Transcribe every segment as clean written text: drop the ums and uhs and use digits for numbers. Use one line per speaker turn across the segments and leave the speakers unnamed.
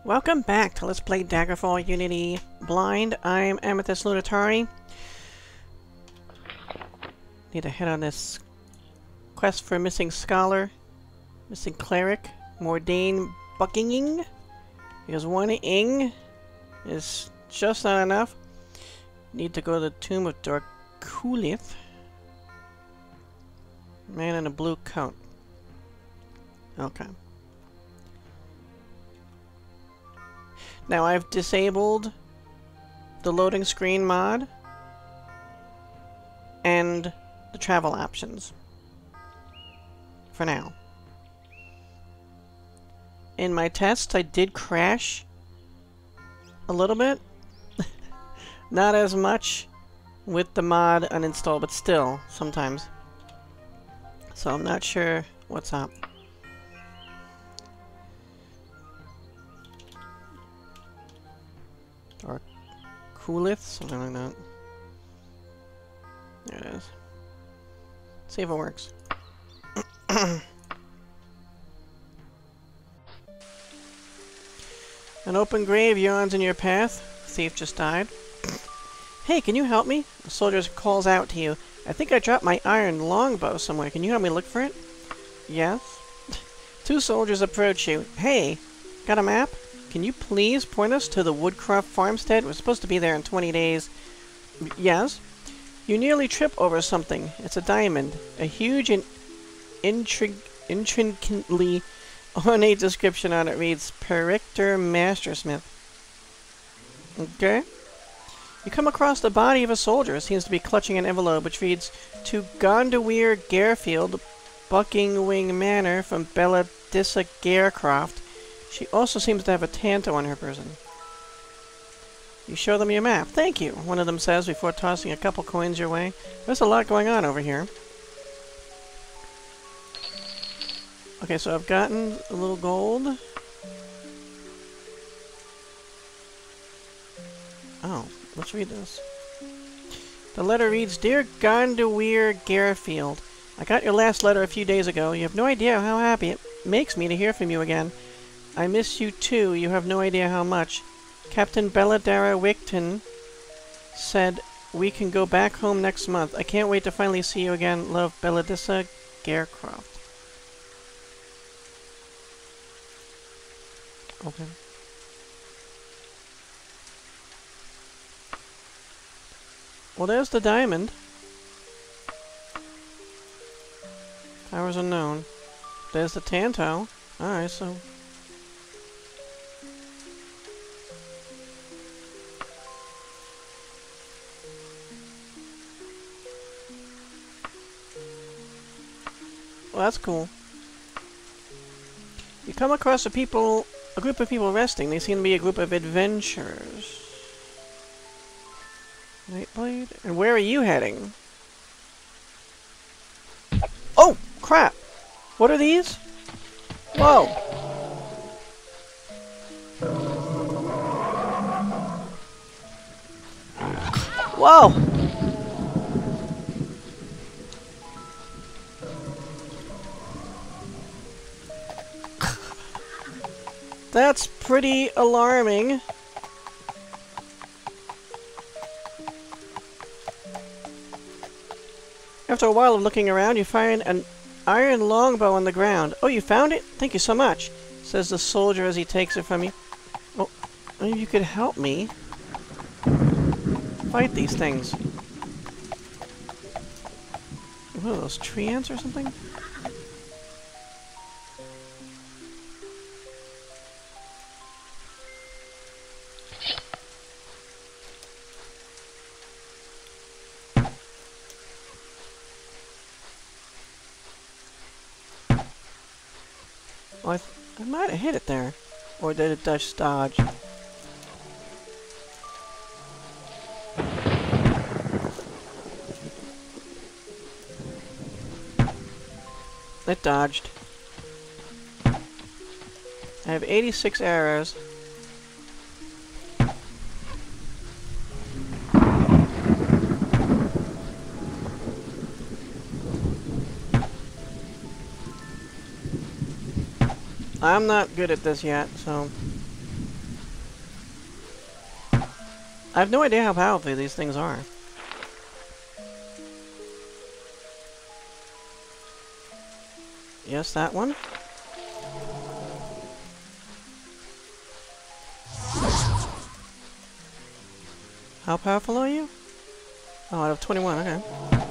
Welcome back to Let's Play Daggerfall Unity Blind. I'm Amethyst Lunatari. Need to head on this quest for missing scholar, missing cleric, Mordain Buckinging, because one ing is just not enough. Need to go to the Tomb of Darkulyth. Man in a blue coat. Okay. Now I've disabled the loading screen mod and the travel options for now. In my tests I did crash a little bit. Not as much with the mod uninstalled, but still sometimes. So I'm not sure what's up. Darkulyth, something like that. There it is. See if it works. An open grave yawns in your path. Thief just died. Hey, can you help me? A soldier calls out to you. I think I dropped my iron longbow somewhere. Can you help me look for it? Yes. Two soldiers approach you. Hey, got a map? Can you please point us to the Woodcroft farmstead? We're supposed to be there in 20 days. Yes. You nearly trip over something. It's a diamond. A huge and intricately ornate description on it reads, Perictor Mastersmith. Okay. You come across the body of a soldier. It seems to be clutching an envelope which reads, To Gondawir Garefield, Buckingwing Manor from Bethesda Garecroft. She also seems to have a tanto on her person. You show them your map. Thank you, one of them says before tossing a couple coins your way. There's a lot going on over here. Okay, so I've gotten a little gold. Oh, let's read this. The letter reads, Dear Gondawir Garefield, I got your last letter a few days ago. You have no idea how happy it makes me to hear from you again. I miss you too, you have no idea how much. Captain Belladara Wigton said we can go back home next month. I can't wait to finally see you again. Love, Bethesda Garecroft. Okay. Well, there's the diamond. Powers unknown. There's the tanto. Alright, so... Well, that's cool. You come across a group of people resting. They seem to be a group of adventurers. Nightblade? And where are you heading? Oh! Crap! What are these? Whoa! Whoa! That's pretty alarming. After a while of looking around, you find an iron longbow on the ground. Oh, you found it? Thank you so much, says the soldier as he takes it from you. Oh, maybe you could help me fight these things. What are those, tree ants or something? Well, I might have hit it there. Or did it just dodge? It dodged. I have 86 arrows. I'm not good at this yet, so... I have no idea how powerful these things are. Yes, that one. How powerful are you? Oh, out of 21, okay.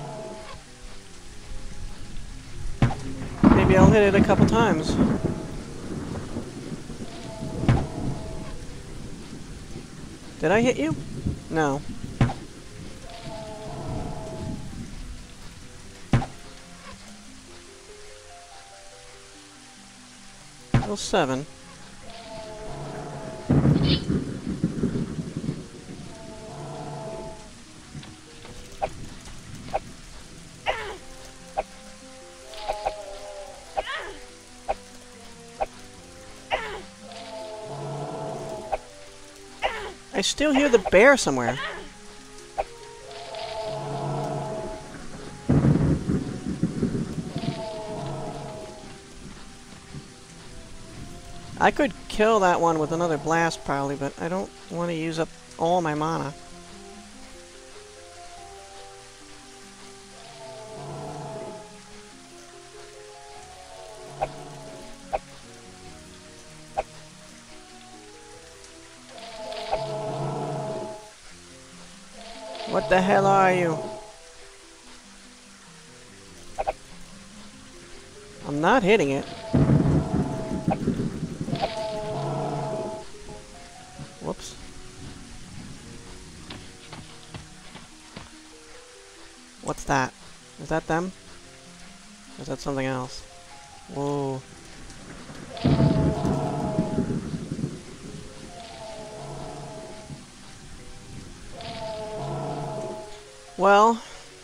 Maybe I'll hit it a couple times. Did I hit you? No. Well, 7. I still hear the bear somewhere. I could kill that one with another blast probably, but I don't want to use up all my mana. What the hell are you? I'm not hitting it. Whoops. What's that? Is that them? Or is that something else? Whoa. Well,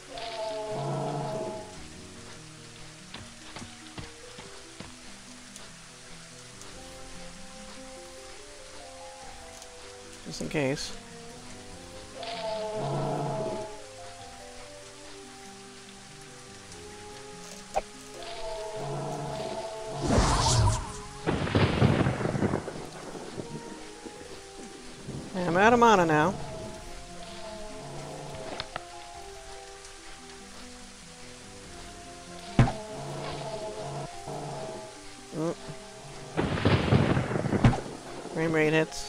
just in case. I'm out of mana now. Frame rate hits.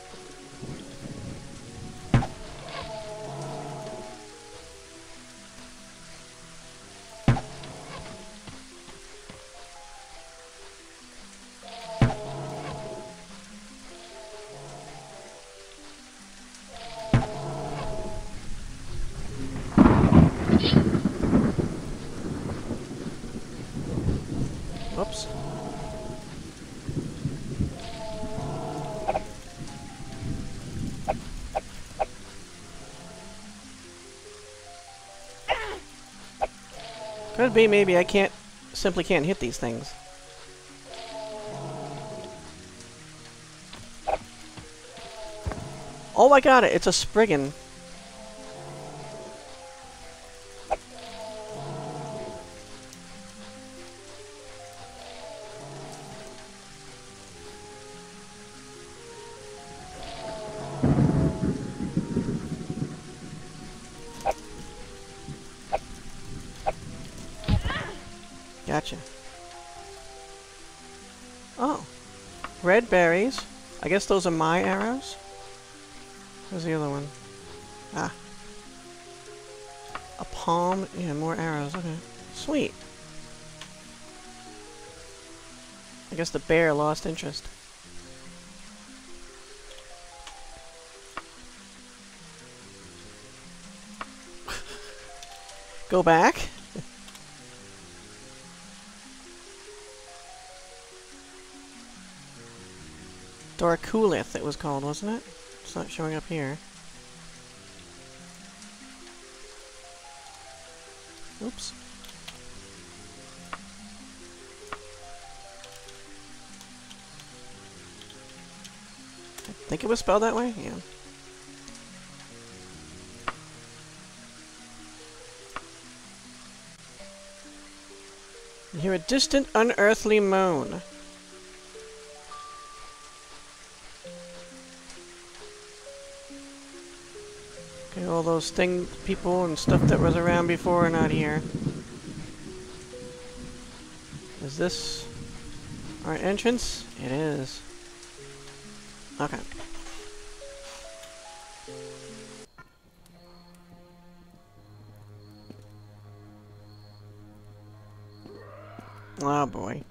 Whoops. Could be maybe I simply can't hit these things. Oh, I got it! It's a Spriggan. Gotcha. Oh. Red berries. I guess those are my arrows? Where's the other one? Ah. A palm. Yeah, more arrows. Okay. Sweet. I guess the bear lost interest. Go back. Darkulyth it was called, wasn't it? It's not showing up here. Oops. I think it was spelled that way? Yeah. You hear a distant, unearthly moan. All those people and stuff that was around before are not here. Is this our entrance? It is. Okay. Oh boy.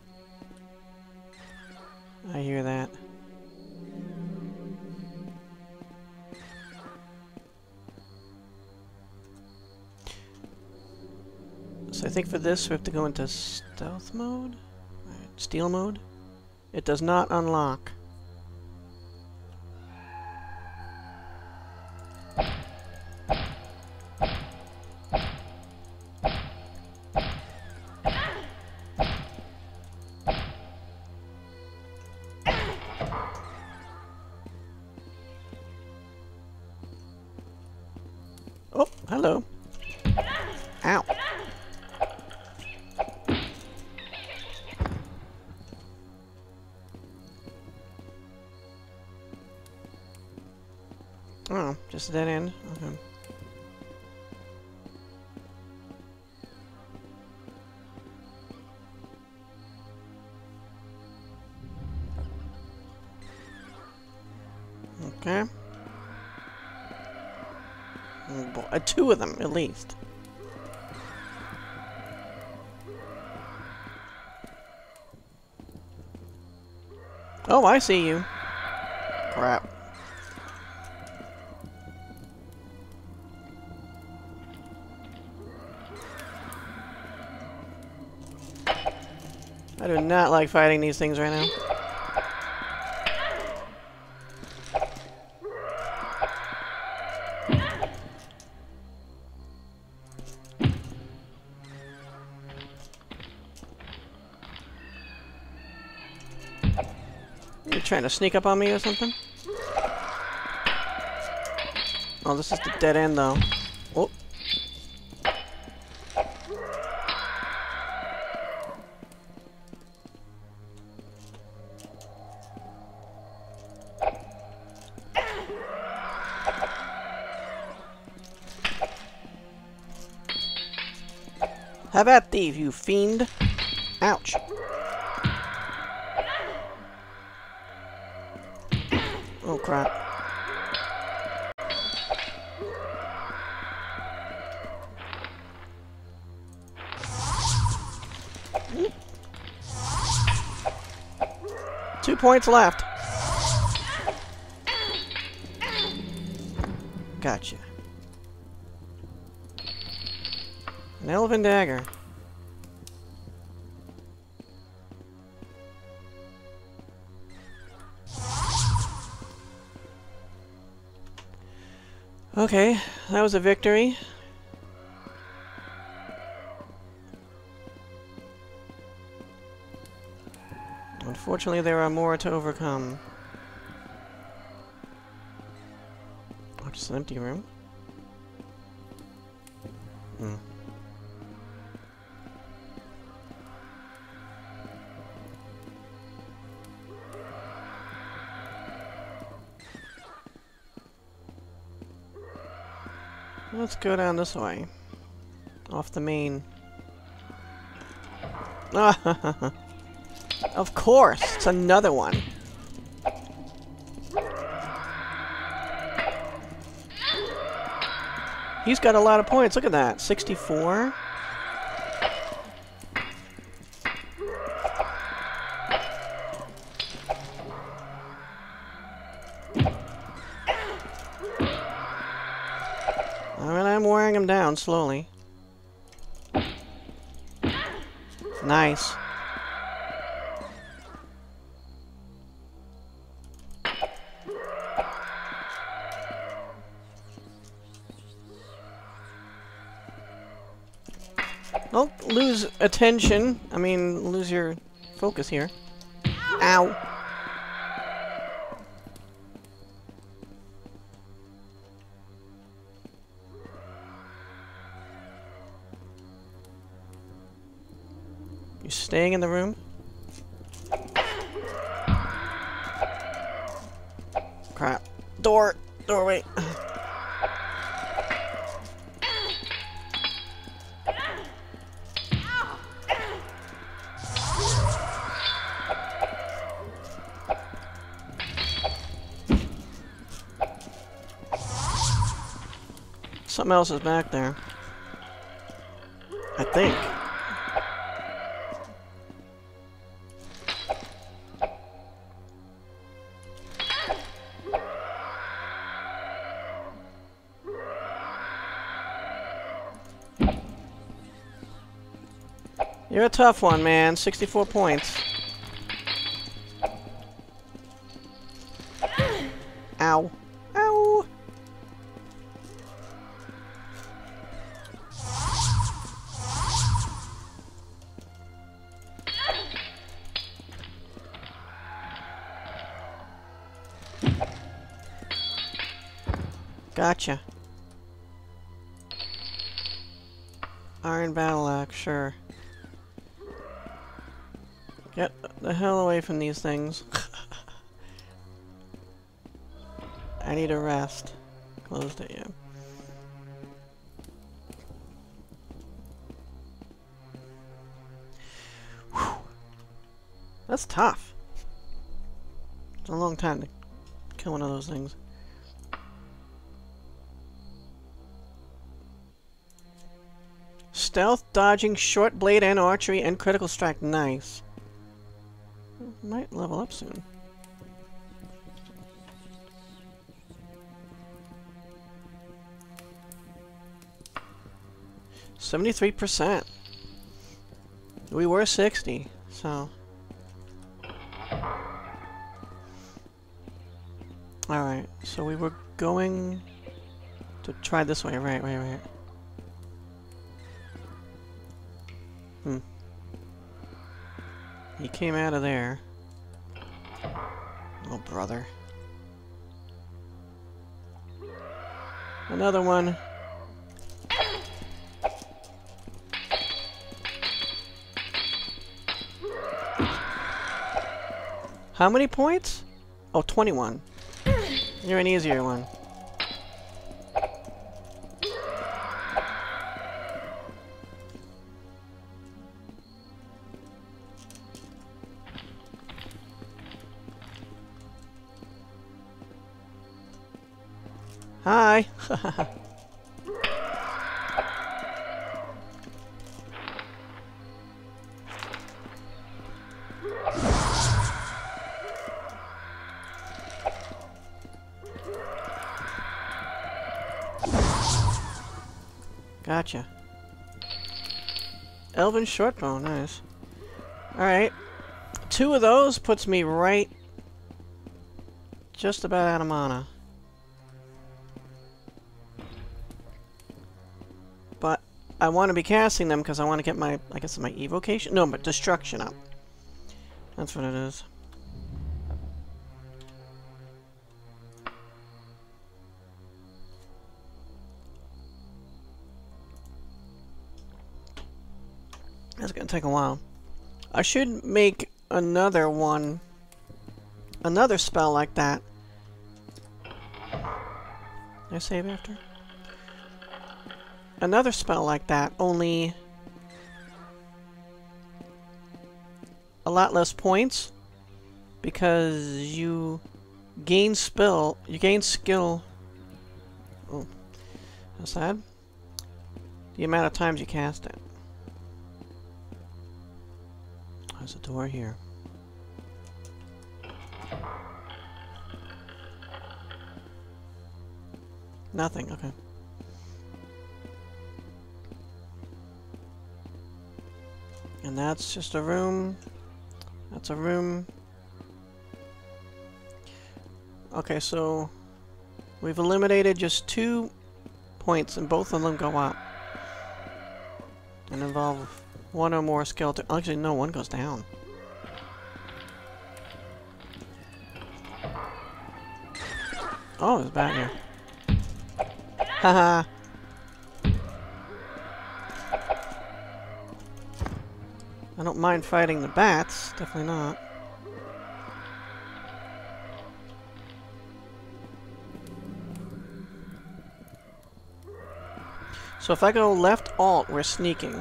I hear that. So I think for this we have to go into stealth mode? Steal mode? It does not unlock. Oh, hello. Ow. Oh, just a dead end. Okay. Okay. Oh boy, 2 of them at least. Oh, I see you. Crap. I do not like fighting these things right now. You trying to sneak up on me or something? Oh, this is the dead end though. Oh. Have at thee, you fiend! Ouch! Oh crap. Mm. 2 points left. Gotcha. An elven dagger. Okay, that was a victory. Unfortunately, there are more to overcome. Oh, just an empty room. Hmm. Let's go down this way. Off the main. Of course! It's another one. He's got a lot of points. Look at that. 64. Alright, I'm wearing him down slowly. Nice. Don't lose attention. I mean, lose your focus here. Ow. You staying in the room? Crap. Doorway. Something else is back there. I think. You're a tough one, man. 64 points. Ow. Ow! Gotcha. Iron battle axe, sure. Get the hell away from these things. I need a rest. Closed it, yeah. Whew. That's tough. It's a long time to kill one of those things. Stealth, dodging, short blade, and archery, and critical strike. Nice. Might level up soon. %. We were 60, so. Alright, so we were going to try this way. Right. He came out of there. Oh, brother. Another one. How many points? Oh, 21. You're an easier one. Hi! Gotcha. Elven shortbow, nice. Alright. 2 of those puts me right just about out of mana. But I want to be casting them because I want to get my, I guess, my evocation? No, but destruction up. That's what it is. That's gonna take a while. I should make another one, another spell like that. Did I save after? Another spell like that, only a lot less points because you gain skill. Oh, that's sad. The amount of times you cast it. There's a door here. Nothing, okay. And that's just a room. That's a room. Okay, so we've eliminated just 2 points and both of them go up. And involve 1 or more skeleton. Actually, no, 1 goes down. Oh, there's a bat here. Haha. I don't mind fighting the bats. Definitely not. So if I go left alt, we're sneaking.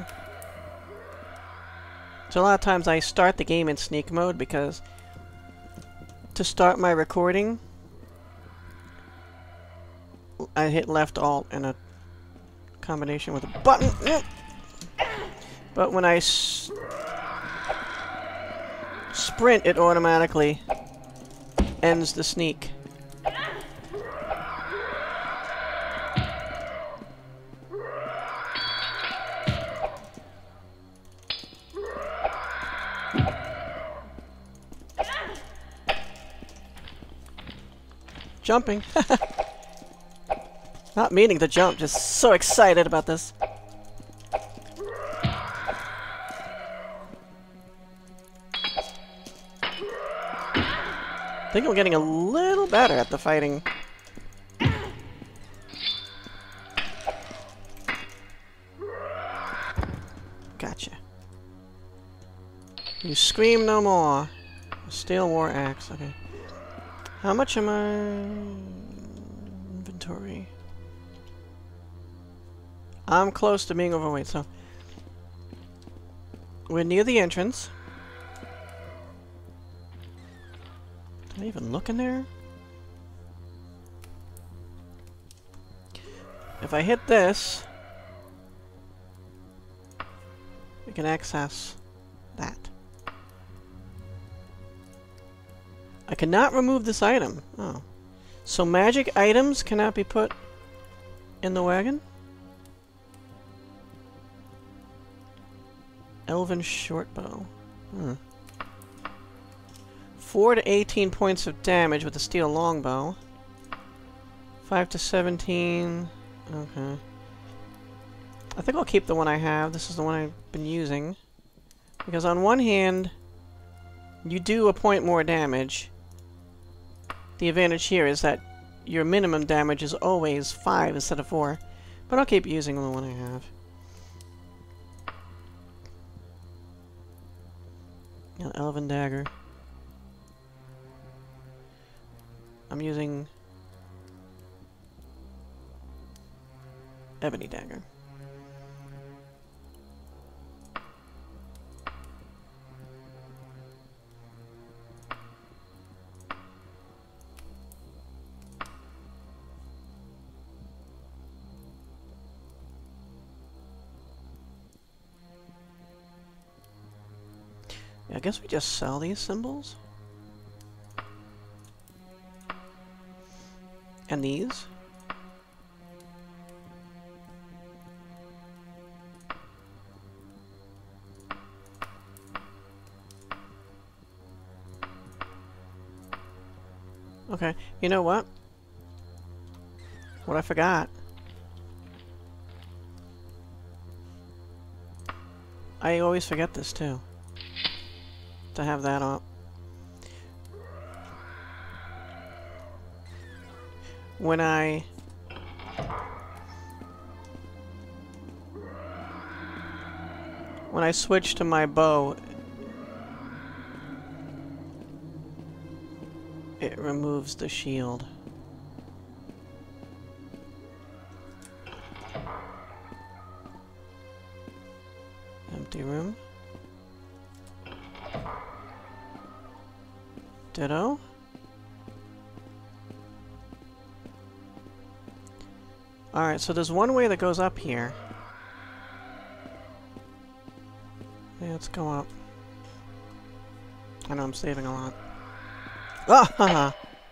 So a lot of times I start the game in sneak mode because to start my recording, I hit left alt and combination with a button. But when I sprint, it automatically ends the sneak. Jumping. Not meaning to jump, just so excited about this. I think I'm getting a little better at the fighting. Gotcha. You scream no more. Steel war axe, okay. How much am I... inventory? I'm close to being overweight, so... we're near the entrance. Did I even look in there? If I hit this... we can access that. I cannot remove this item. Oh. So magic items cannot be put in the wagon? Elven shortbow. 4 to 18 points of damage with the steel longbow. 5 to 17... okay. I think I'll keep the one I have. This is the one I've been using. Because on one hand, you do a point more damage. The advantage here is that your minimum damage is always 5 instead of 4. But I'll keep using the one I have. An elven dagger. I'm using ebony dagger. I guess we just sell these symbols. And these. Okay, you know what? What I forgot. I always forget this too. To have that up. When I switch to my bow, it removes the shield. Empty room. Ditto. Alright, so there's one way that goes up here. Yeah, let's go up. I know I'm saving a lot. Ah! Haha!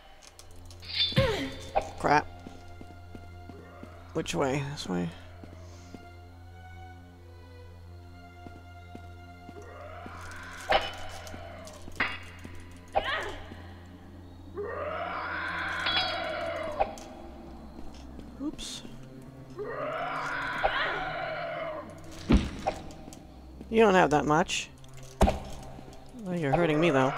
Crap. Which way? This way? Oops. You don't have that much. Well, you're hurting me, though.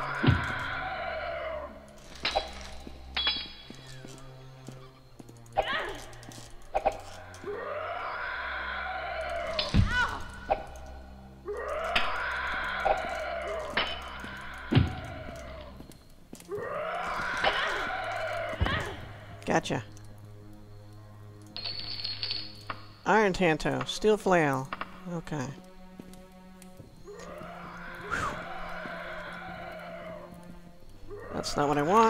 Gotcha. Iron Tanto. Steel Flail. Okay. That's not what I want.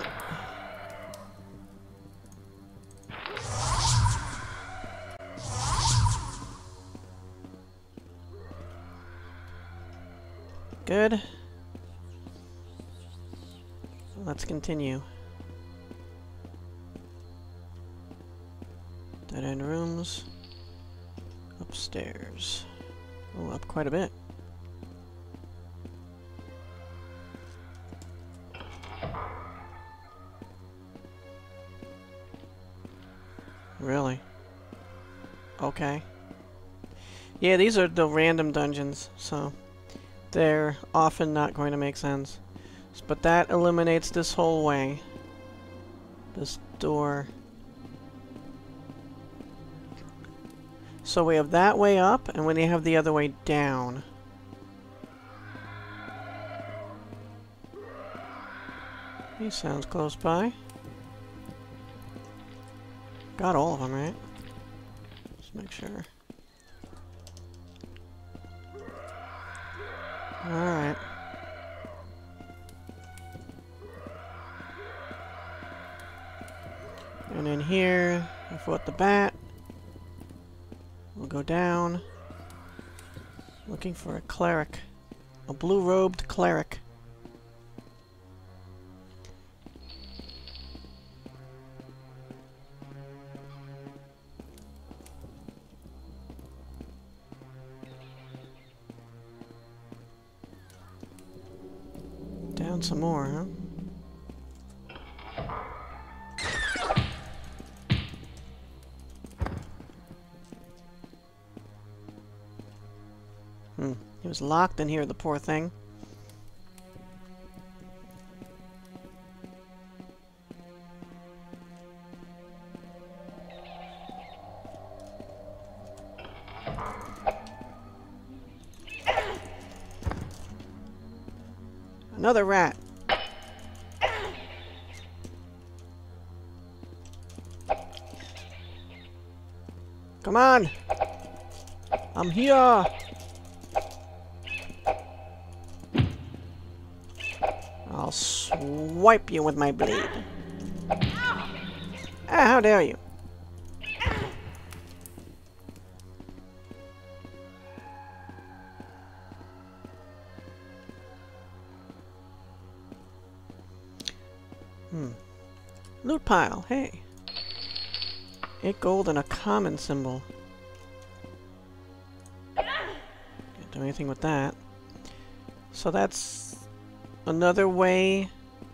Good. Let's continue. Dead end rooms. Upstairs. Oh, up quite a bit. Really? Okay. Yeah, these are the random dungeons, so they're often not going to make sense. But that eliminates this whole way. This door. So we have that way up, and we have the other way down. He sounds close by. Got all of them, right? Just make sure. Alright. And in here, I fought the bat. We'll go down. Looking for a cleric. A blue-robed cleric. Down some more, huh? He was locked in here, the poor thing. Another rat. Come on! I'm here! I'll swipe you with my blade. Ah, how dare you! Loot pile, hey. 8 gold and a common symbol. Can't do anything with that. So that's another way.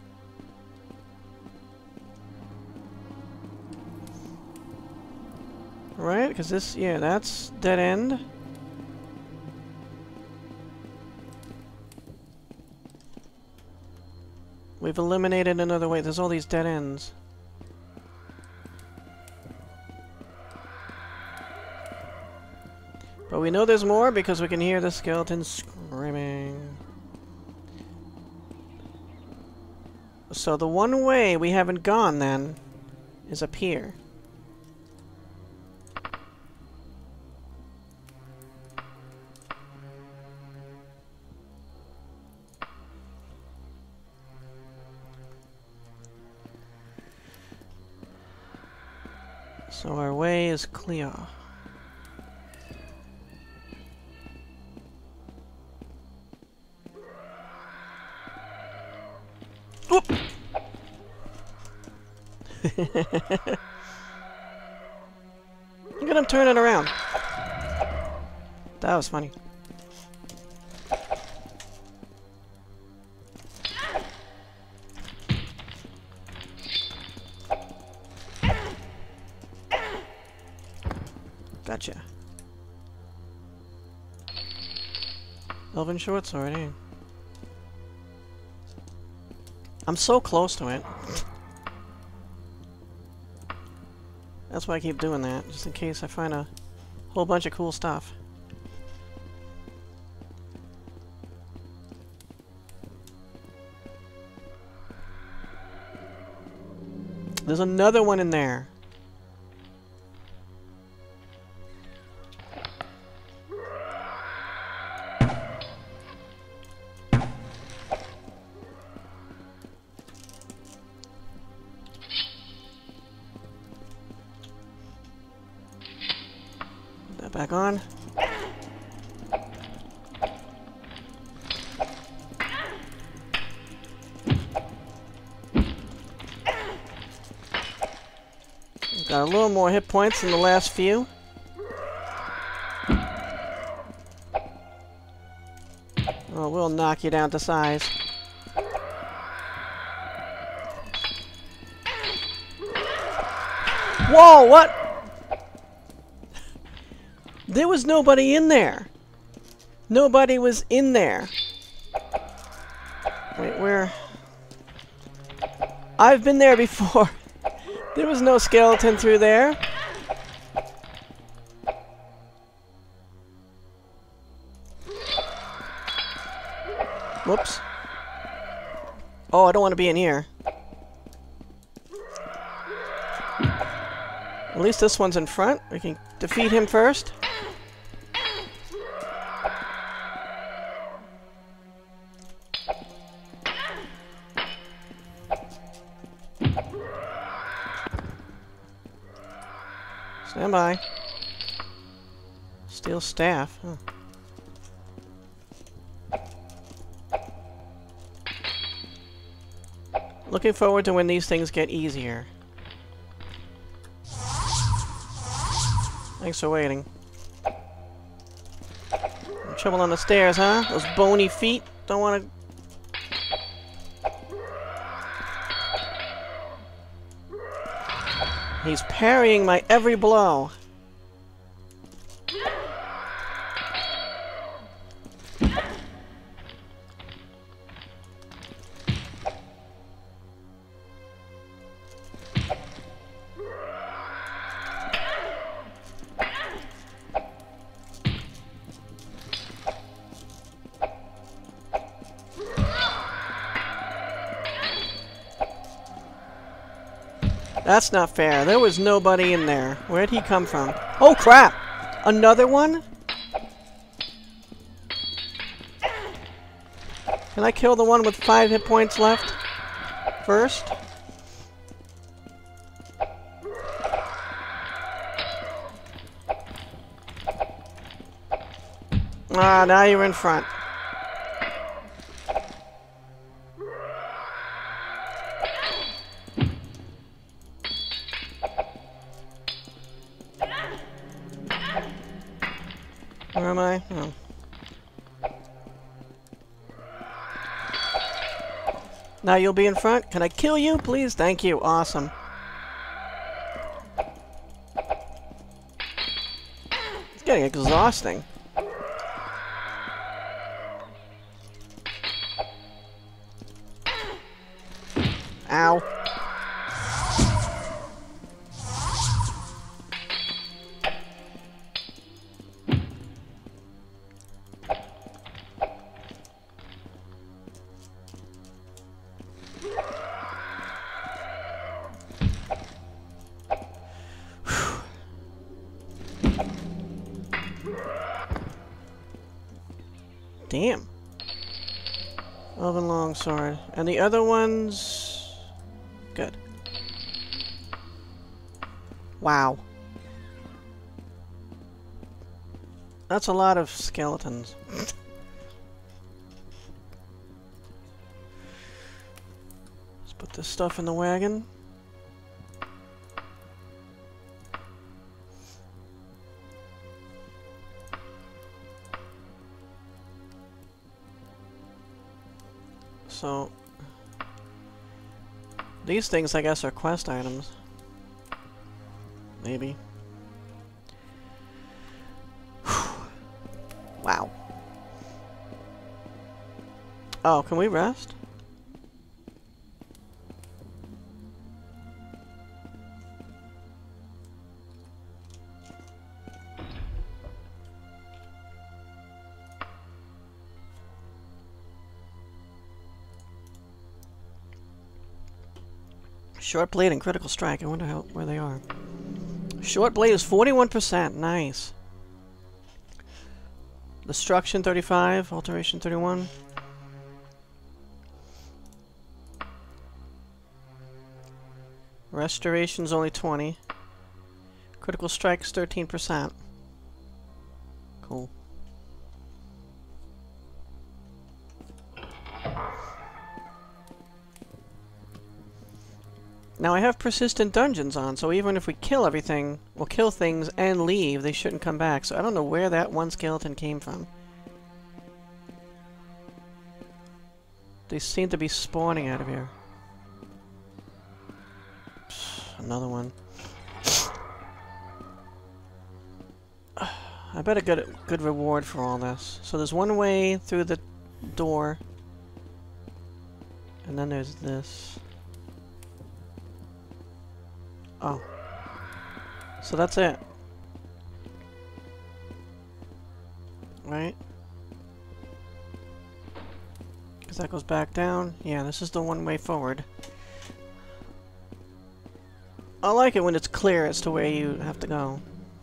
Right? Because this, yeah, that's dead end. We've eliminated another way. There's all these dead ends. But we know there's more because we can hear the skeletons screaming. So the one way we haven't gone, then, is up here. So our way is clear. Oop! Look at him turning around. That was funny. Gotcha. Elven short sword, eh? I'm so close to it. That's why I keep doing that, just in case I find a whole bunch of cool stuff. There's another one in there. Back on. Got a little more hit points than the last few. Oh, we'll knock you down to size. Whoa, what? There was nobody in there. Nobody was in there. Wait, where? I've been there before. There was no skeleton through there. Whoops. Oh, I don't want to be in here. At least this one's in front. We can defeat him first. Stand by. Steel staff. Huh. Looking forward to when these things get easier. Thanks for waiting. Trouble on the stairs, huh? Those bony feet. Don't want to... He's parrying my every blow. That's not fair. There was nobody in there. Where'd he come from? Oh, crap! Another one? Can I kill the one with 5 hit points left first? Ah, now you're in front. Where am I? Oh. Now you'll be in front. Can I kill you, please? Thank you. Awesome. It's getting exhausting. Ow. Damn. Elven longsword. And the other ones... Good. Wow. That's a lot of skeletons. Let's put this stuff in the wagon. So, these things, I guess, are quest items. Maybe. Wow. Oh, can we rest? Short blade and critical strike. I wonder where they are. Short blade is 41%. Nice. Destruction 35. Alteration 31. Restoration's only 20. Critical strike's 13%. Cool. Now I have persistent dungeons on, so even if we kill everything, we'll kill things and leave, they shouldn't come back. So I don't know where that one skeleton came from. They seem to be spawning out of here. Another one. I bet I got a good reward for all this. So there's one way through the door. And then there's this. Oh. So that's it. Right? Because that goes back down. Yeah, this is the one way forward. I like it when it's clear as to where you have to go.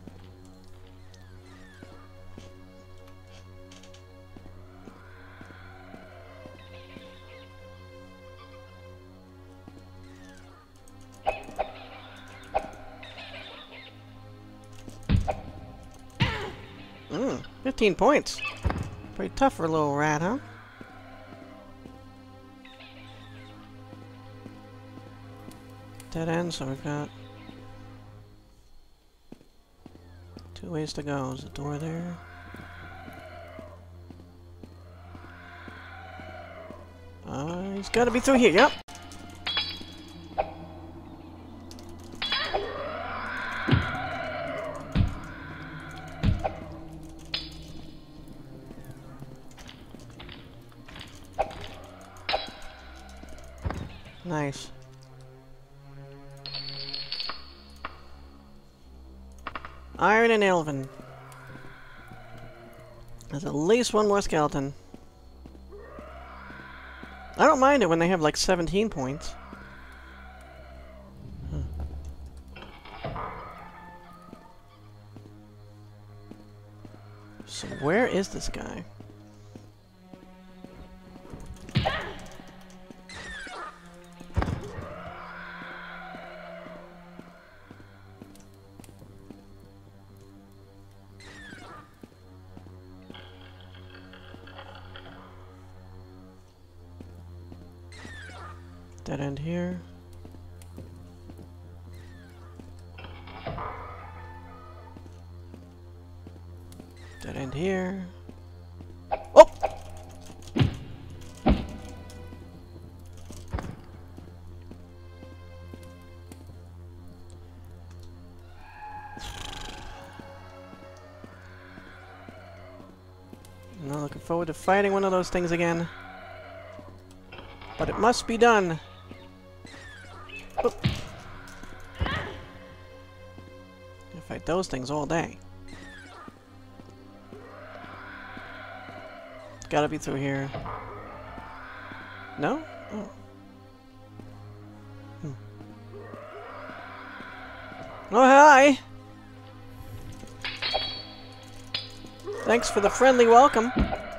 Mmm, 15 points. Pretty tough for a little rat, huh? Dead end, so we've got 2 ways to go. There's a door there. He's gotta be through here, yep! Nice. Iron and Elven. There's at least one more skeleton. I don't mind it when they have like 17 points. Huh. So where is this guy? Dead end here. Dead end here. Oh! Not looking forward to fighting one of those things again. But it must be done. Oh. I fight those things all day. It's gotta be through here. No? Oh. Oh, hi! Thanks for the friendly welcome.